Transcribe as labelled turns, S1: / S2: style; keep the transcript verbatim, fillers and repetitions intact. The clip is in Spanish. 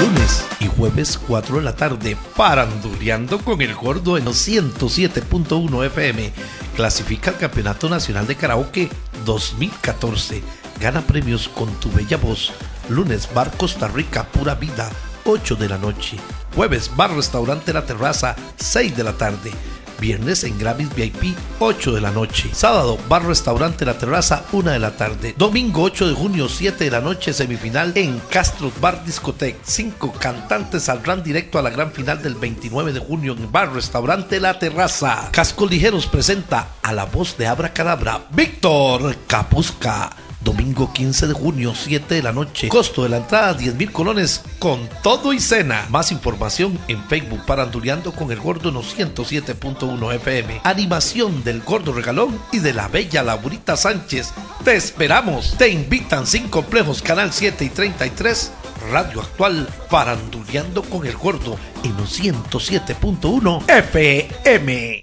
S1: Lunes y jueves cuatro de la tarde, Paranduleando con el Gordo en los ciento siete punto uno F M. Clasifica al Campeonato Nacional de Karaoke dos mil catorce. Gana premios con tu bella voz. Lunes, Bar Costa Rica, Pura Vida, ocho de la noche. Jueves, Bar Restaurante La Terraza, seis de la tarde. Viernes en Gravis V I P, ocho de la noche. Sábado, Bar Restaurante La Terraza, una de la tarde. Domingo ocho de junio, siete de la noche, semifinal en Castro Bar Discotec. Cinco cantantes saldrán directo a la gran final del veintinueve de junio en Bar Restaurante La Terraza. Cascos Ligeros presenta a la voz de Abracadabra, Víctor Capuzca. Domingo quince de junio, siete de la noche. Costo de la entrada, diez mil colones con todo y cena. Más información en Facebook, Paranduleando con el Gordo en los ciento siete punto uno F M. Animación del Gordo Regalón y de la bella Laurita Sánchez. Te esperamos. Te invitan Sin Complejos, Canal siete y treinta y tres. Radio Actual, Paranduleando con el Gordo en los ciento siete punto uno F M.